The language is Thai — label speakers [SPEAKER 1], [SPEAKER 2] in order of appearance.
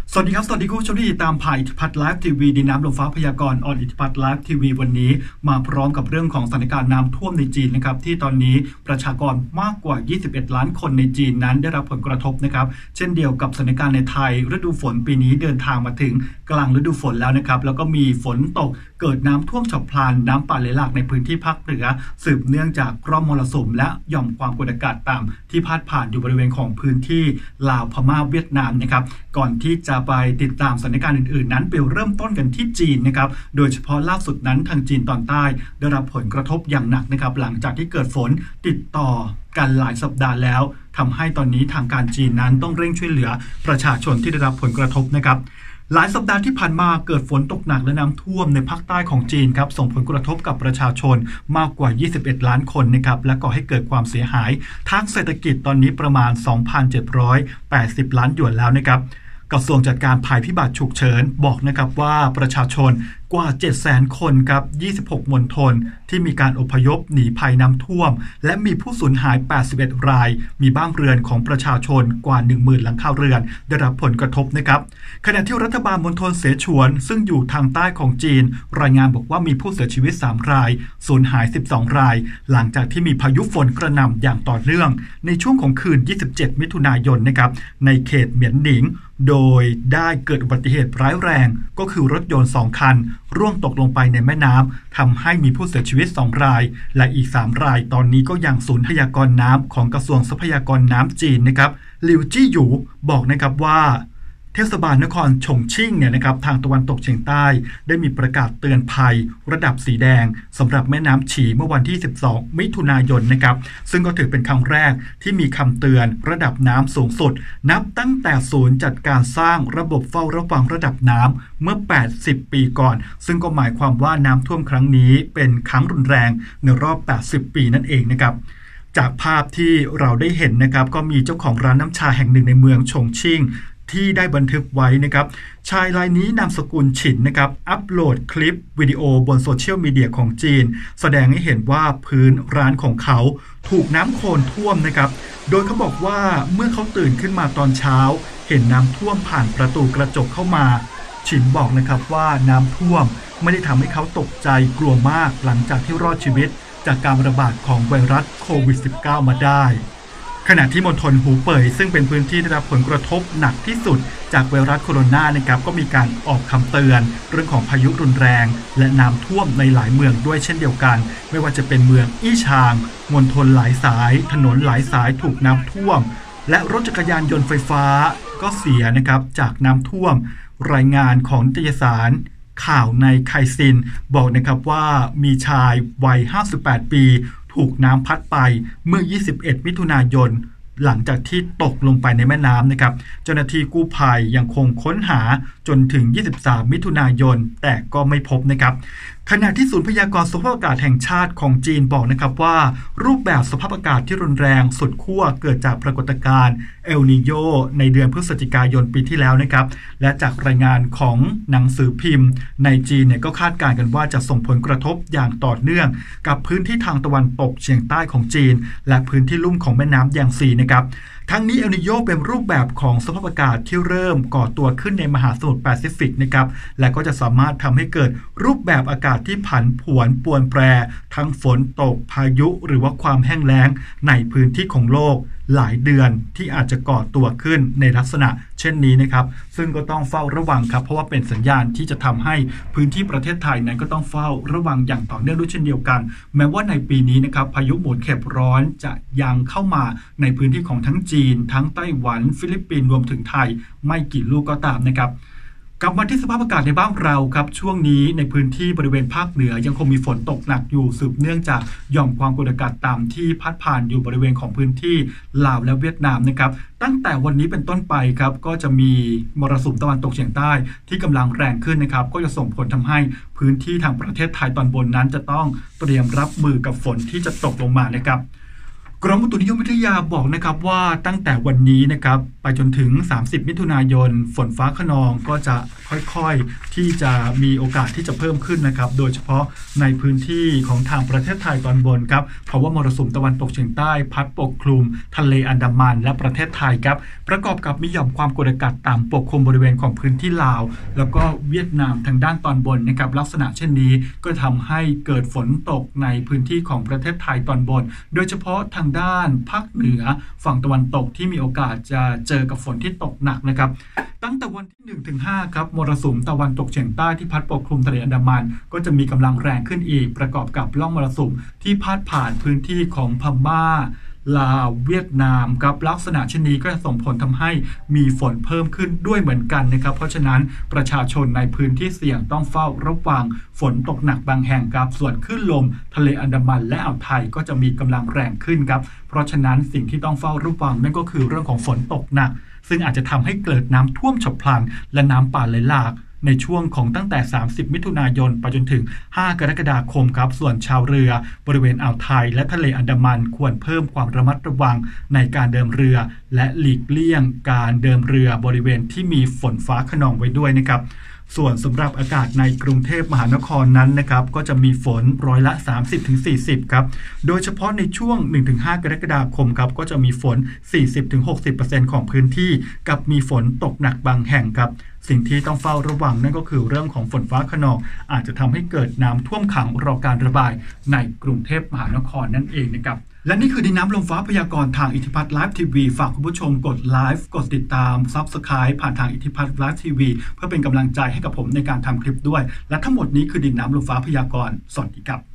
[SPEAKER 1] สวัสดีครับสวัสดีคุณผู้ชมที่ติดตามผ่านอิทธิพัฒน์ไลฟ์ทีวีดินน้ำลมฟ้าพยากรณ์ออนอิทธิพัฒน์ไลฟ์ทีวีวันนี้มาพร้อมกับเรื่องของสถานการณ์น้ำท่วมในจีนนะครับที่ตอนนี้ประชากรมากกว่า21ล้านคนในจีนนั้นได้รับผลกระทบนะครับเช่นเดียวกับสถานการณ์ในไทยฤดูฝนปีนี้เดินทางมาถึงกลางฤดูฝนแล้วนะครับแล้วก็มีฝนตกเกิดน้ำท่วมฉับพลันน้ำป่าไหลหลากในพื้นที่ภาคเหนือสืบเนื่องจากร่องมรสุมและหย่อมความกดอากาศต่ำที่พาดผ่านอยู่บริเวณของพื้นที่ลาวพม่าเวียดนามนะครับก่อนที่จะไปติดตามสถานการณ์อื่นๆนั้นไปเริ่มต้นกันที่จีนนะครับโดยเฉพาะล่าสุดนั้นทางจีนตอนใต้ได้รับผลกระทบอย่างหนักนะครับหลังจากที่เกิดฝนติดต่อกันหลายสัปดาห์แล้วทำให้ตอนนี้ทางการจีนนั้นต้องเร่งช่วยเหลือประชาชนที่ได้รับผลกระทบนะครับหลายสัปดาห์ที่ผ่านมาเกิดฝนตกหนักและน้ำท่วมในภาคใต้ของจีนครับส่งผลกระทบกับประชาชนมากกว่า21ล้านคนนะครับและก่อให้เกิดความเสียหายทางเศรษฐกิจตอนนี้ประมาณ 2,780 ล้านหยวนแล้วนะครับกระทรวงจัดการภัยพิบัติฉุกเฉินบอกนะครับว่าประชาชนกว่า 700,000 คนครับ26 มณฑลที่มีการอพยพหนีภัยน้ำท่วมและมีผู้สูญหาย81รายมีบ้านเรือนของประชาชนกว่า 10,000 หลังคาเรือนได้รับผลกระทบนะครับขณะที่รัฐบาลมณฑลเสฉวนซึ่งอยู่ทางใต้ของจีนรายงานบอกว่ามีผู้เสียชีวิต3รายสูญหาย12รายหลังจากที่มีพายุฝนกระหน่ำอย่างต่อเนื่องในช่วงของคืน27มิถุนายนนะครับในเขตเหมียนหนิงโดยได้เกิดอุบัติเหตุร้ายแรงก็คือรถยนต์2คันร่วงตกลงไปในแม่น้ำทำให้มีผู้เสียชีวิต2รายและอีก3รายตอนนี้ก็ยังศูนย์พยากรณ์น้ำของกระทรวงทรัพยากรน้ำจีนนะครับหลิวจี้หยูบอกนะครับว่าเทศบาลนครฉงชิ่งเนี่ยนะครับทางตะวันตกเฉียงใต้ได้มีประกาศเตือนภัยระดับสีแดงสำหรับแม่น้ำฉีเมื่อวันที่12มิถุนายนนะครับซึ่งก็ถือเป็นครั้งแรกที่มีคำเตือนระดับน้ำสูงสุดนับตั้งแต่ศูนย์จัดการสร้างระบบเฝ้าระวังระดับน้ำเมื่อ80ปีก่อนซึ่งก็หมายความว่าน้ำท่วมครั้งนี้เป็นครั้งรุนแรงในรอบ80ปีนั่นเองนะครับจากภาพที่เราได้เห็นนะครับก็มีเจ้าของร้านน้ำชาแห่งหนึ่งในเมืองฉงชิ่งที่ได้บันทึกไว้นะครับชายรายนี้นามสกุลฉินนะครับอัปโหลดคลิปวิดีโอบนโซเชียลมีเดียของจีนแสดงให้เห็นว่าพื้นร้านของเขาถูกน้ำโคลนท่วมนะครับโดยเขาบอกว่าเมื่อเขาตื่นขึ้นมาตอนเช้าเห็นน้ำท่วมผ่านประตูกระจกเข้ามาฉินบอกนะครับว่าน้ำท่วมไม่ได้ทำให้เขาตกใจกลัวมากหลังจากที่รอดชีวิตจากการระบาดของไวรัสโควิด -19 มาได้ขณะที่มณฑลหูเป่ยซึ่งเป็นพื้นที่ได้รับผลกระทบหนักที่สุดจากไวรัสโคโรนานะครับก็มีการออกคำเตือนเรื่องของพายุรุนแรงและน้ำท่วมในหลายเมืองด้วยเช่นเดียวกันไม่ว่าจะเป็นเมืองอี้ชางมณฑลหลายสายถนนหลายสายถูกน้ำท่วมและรถจักรยานยนต์ไฟฟ้าก็เสียนะครับจากน้ำท่วมรายงานของนิตยสารข่าวในไคซินบอกนะครับว่ามีชายวัย58ปีถูกน้ำพัดไปเมื่อ21มิถุนายนหลังจากที่ตกลงไปในแม่น้ำนะครับเจ้าหน้าที่กู้ภัยยังคงค้นหาจนถึง23มิถุนายนแต่ก็ไม่พบนะครับขณะที่ศูนย์พยากรณ์สภาพอากาศแห่งชาติของจีนบอกนะครับว่ารูปแบบสภาพอากาศที่รุนแรงสุดขั้วเกิดจากปรากฏการณ์เอลนีโญในเดือนพฤศจิกายนปีที่แล้วนะครับและจากรายงานของหนังสือพิมพ์ในจีนเนี่ยก็คาดการณ์กันว่าจะส่งผลกระทบอย่างต่อเนื่องกับพื้นที่ทางตะวันตกเฉียงใต้ของจีนและพื้นที่ลุ่มของแม่น้ำแยางซีนะครับทั้งนี้เอลนีโญเป็นรูปแบบของสภาพอากาศที่เริ่มก่อตัวขึ้นในมหาสมุทรแปซิฟิกนะครับและก็จะสามารถทำให้เกิดรูปแบบอากาศที่ผันผวนปรวนแปรทั้งฝนตกพายุหรือว่าความแห้งแล้งในพื้นที่ของโลกหลายเดือนที่อาจจะก่อตัวขึ้นในลักษณะเช่นนี้นะครับซึ่งก็ต้องเฝ้าระวังครับเพราะว่าเป็นสัญญาณที่จะทำให้พื้นที่ประเทศไทยนั้นก็ต้องเฝ้าระวังอย่างต่อเนื่องด้วยเช่นเดียวกันแม้ว่าในปีนี้นะครับพายุหมุนเข็บร้อนจะยังเข้ามาในพื้นที่ของทั้งจีนทั้งไต้หวันฟิลิปปินส์รวมถึงไทยไม่กี่ลูกก็ตามนะครับกลับมาที่สภาพอากาศในบ้านเราครับช่วงนี้ในพื้นที่บริเวณภาคเหนือยังคงมีฝนตกหนักอยู่สืบเนื่องจากหย่อมความกดอากาศต่ำที่พัดผ่านอยู่บริเวณของพื้นที่ลาวและเวียดนามนะครับตั้งแต่วันนี้เป็นต้นไปครับก็จะมีมรสุมตะวันตกเฉียงใต้ที่กำลังแรงขึ้นนะครับก็จะส่งผลทำให้พื้นที่ทางประเทศไทยตอนบนนั้นจะต้องเตรียมรับมือกับฝนที่จะตกลงมานะครับกรมอุตุนิยมวิทยาบอกนะครับว่าตั้งแต่วันนี้นะครับไปจนถึง30มิถุนายนฝนฟ้าคะนองก็จะค่อยๆที่จะมีโอกาสที่จะเพิ่มขึ้นนะครับโดยเฉพาะในพื้นที่ของทางประเทศไทยตอนบนครับเพราะว่ามรสุมตะวันตกเฉียงใต้พัดปกคลุมทะเลอันดามันและประเทศไทยครับประกอบกับมีหย่อมความกดอากาศต่ำปกคลุมบริเวณของพื้นที่ลาวแล้วก็เวียดนามทางด้านตอนบนนะครับลักษณะเช่นนี้ก็ทำให้เกิดฝนตกในพื้นที่ของประเทศไทยตอนบนโดยเฉพาะทางด้านภาคเหนือฝั่งตะวันตกที่มีโอกาสจะเจอกับฝนที่ตกหนักนะครับตั้งแต่วันที่ 1-5 ครับมรสุมตะวันตกเฉียงใต้ที่พัดปกคลุมทะเลอันดามันก็จะมีกำลังแรงขึ้นอีกประกอบกับร่องมรสุมที่พาดผ่านพื้นที่ของพม่าลาวเวียดนามครับลักษณะเช่นนี้ก็จะส่งผลทำให้มีฝนเพิ่มขึ้นด้วยเหมือนกันนะครับเพราะฉะนั้นประชาชนในพื้นที่เสี่ยงต้องเฝ้าระวังฝนตกหนักบางแห่งครับส่วนคลื่นลมทะเลอันดามันและอ่าวไทยก็จะมีกำลังแรงขึ้นครับเพราะฉะนั้นสิ่งที่ต้องเฝ้าระวังนั่นก็คือเรื่องของฝนตกหนักซึ่งอาจจะทำให้เกิดน้ำท่วมฉับพลันและน้ำป่าไหลหลากในช่วงของตั้งแต่30มิถุนายนไปจนถึง5กรกฎาคมครับส่วนชาวเรือบริเวณอ่าวไทยและทะเลอันดามันควรเพิ่มความระมัดระวังในการเดินเรือและหลีกเลี่ยงการเดินเรือบริเวณที่มีฝนฟ้าคะนองไว้ด้วยนะครับส่วนสำหรับอากาศในกรุงเทพมหานครนั้นนะครับก็จะมีฝนร้อยละ 30-40 ครับโดยเฉพาะในช่วง 1-5 กรกฎาคมครับก็จะมีฝน 40-60% ของพื้นที่กับมีฝนตกหนักบางแห่งครับสิ่งที่ต้องเฝ้าระวังนั่นก็คือเรื่องของฝนฟ้าคะนองอาจจะทำให้เกิดน้ำท่วมขังรอการระบายในกรุงเทพมหานครนั่นเองนะครับและนี่คือดินน้ำลมฟ้าพยากรณ์ทางอิทธิพัฒน์ไลฟ์ทีวีฝากคุณผู้ชมกดไลฟ์กดติดตาม Subscribe ผ่านทางอิทธิพัฒน์ไลฟ์ทีวีเพื่อเป็นกำลังใจให้กับผมในการทำคลิปด้วยและทั้งหมดนี้คือดินน้ำลมฟ้าพยากรณ์สวัสดีครับ